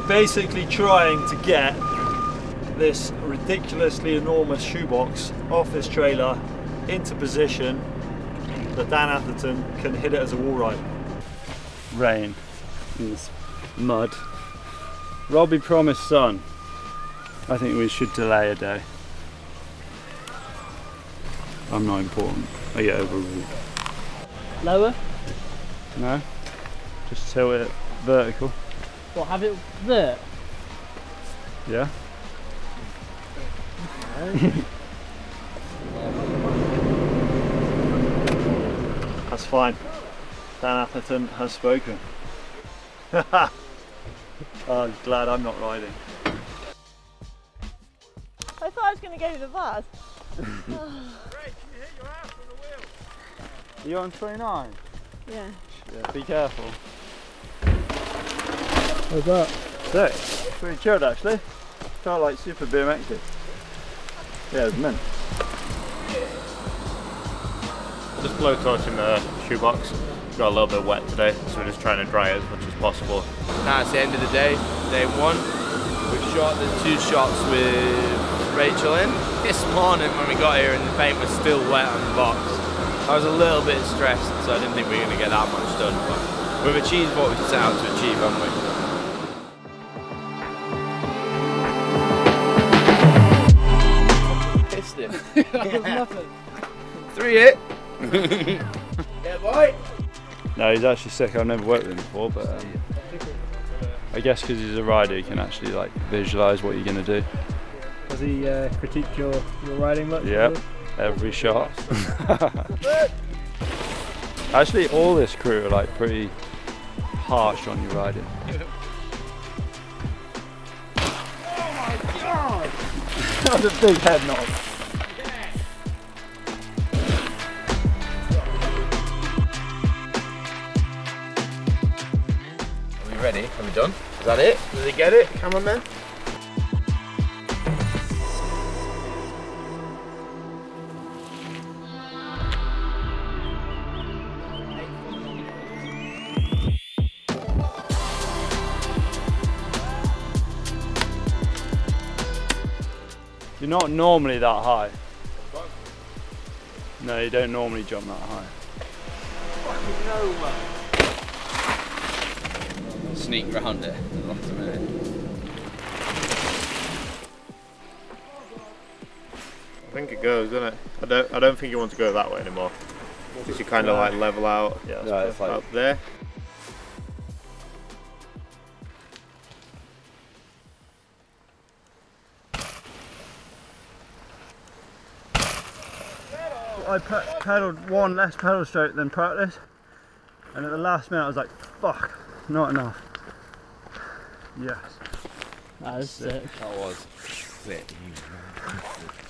basically trying to get this ridiculously enormous shoebox off this trailer into position that Dan Atherton can hit it as a wall ride. Rain in this mud. Robbie promised sun. I think we should delay a day. I'm not important. I get overruled. Lower? No. Just tilt it vertical. What, have it there? Yeah. That's fine. Dan Atherton has spoken. Oh, I'm glad I'm not riding. I thought I was going to go to the bus. Ray, can you hit your ass on the wheel? Are you on 29? Yeah. Yeah, be careful. How's that? Sick. Pretty chilled actually. Felt like super BMXy. Yeah, it was mint. Just blow torching the shoebox. Got a little bit wet today, so we're just trying to dry it as much as possible. Now it's the end of the day, day one. We've shot the 2 shots with Rachel in. This morning when we got here and the paint was still wet on the box, I was a little bit stressed, so I didn't think we were going to get that much done. But we've achieved what we set out to achieve, haven't we? Pissed him. That was nothing. 3 hit. Yeah, boy. No, he's actually sick. I've never worked with him before, but I guess because he's a rider, he can actually like visualise what you're going to do. Has he critiqued your riding much? Yep, every shot. Actually, all this crew are like pretty harsh on your riding. Oh my god! That was a big head knock. Ready? Are we done? Is that it? Did they get it, cameraman? You're not normally that high. No, you don't normally jump that high. Fucking no way. Sneak round it. Lost a minute. I think it goes, doesn't it? I don't think you want to go that way anymore. Because you kind of like level out Yeah, up there. I pedalled one less pedal stroke than practice, and at the last minute I was like, fuck, not enough. Yes. That is sick. That was sick.